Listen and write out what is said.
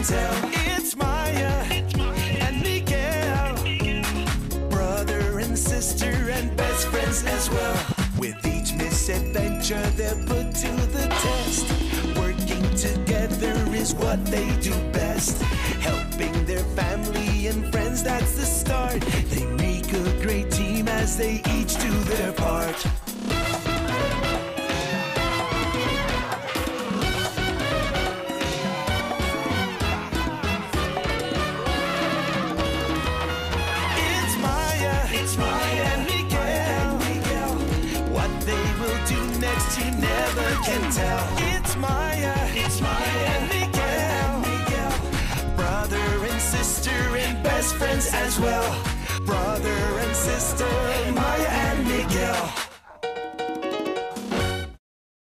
tell. It's Maya and Miguel, brother and sister and best friends as well. With each misadventure they're put to the test. Working together is what they do best. Helping their family and friends, that's the start. They make a great team as they each do their part. You never can tell. It's Maya and Miguel, brother and sister and best friends as well. Brother and sister